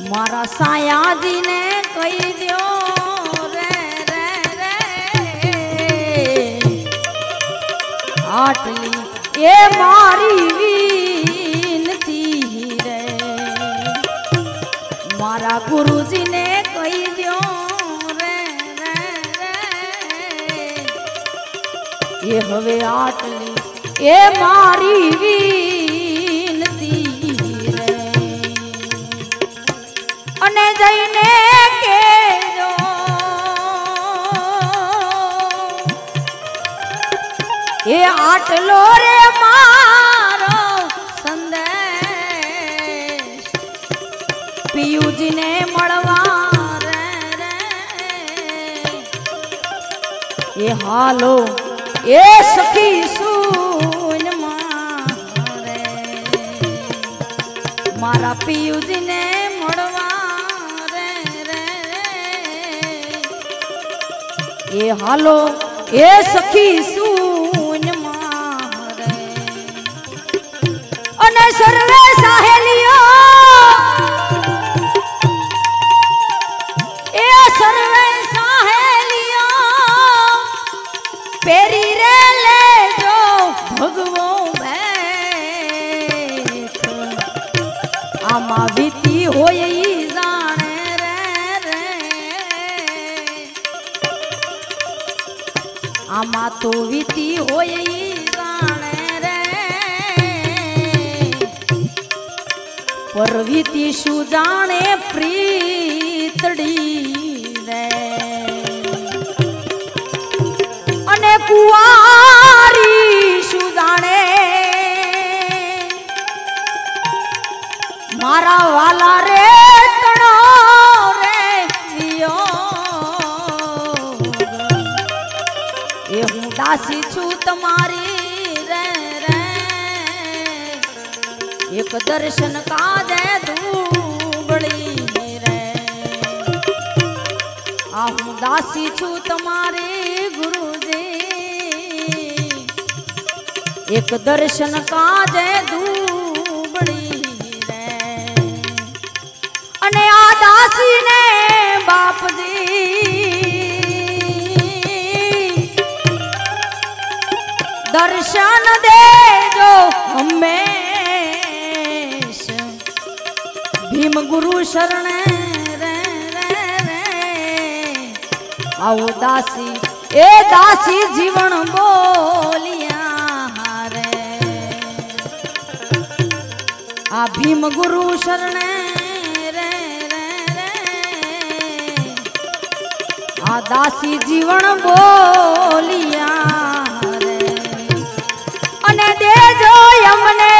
मारा सायाजी ने कही दियो रे रे रे आटली ये मारी विनती रे मारा गुरुजी ने कही दियो रे रे रे ये हवे आटली ये मारी जईने के जो ये आटलो रे मारो संदेश पियूजी ने मळवा रे रे ये हालो ये सखी सुन मारे मारा पियूजी ने मळवा ये हालो ये सखी सुन मारे अने सर्वे सहेलियो ये सर्वे सहेलियो पेरी रे ले जो भगवो बैठ आमा वीती होय आमा तो वीती होय जाने रे पर वीती शु जाने प्रीतड़ी रे अने कुवारी शु जाने मारा वाला रे तणो रे जियो ये हूँ दासी छू तुम्हारी रे रे एक दर्शन का दे दूबड़ी रे आ हूँ दासी छू तुम्हारी गुरुजी एक दर्शन का दे दूबड़ी रे अने आ दासी ने बाप जी दर्शन दे जो हमेश भीम गुरु शरण रे रे रे आओ दासी ए दासी जीवन बोलिया रे आ भीम गुरु शरण रे रे रे आ दासी जीवन बोलिया देजो यमने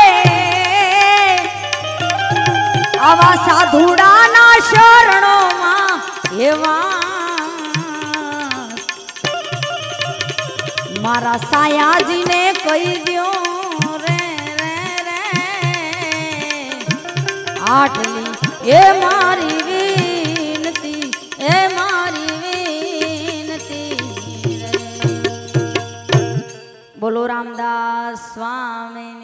आवा साधुड़ा ना शरणो मां एवा मारा सायाजी ने कही दियो रे रे रे आटली ये मारी विनती ए मारी विनती बोलो रामदास स्वामी।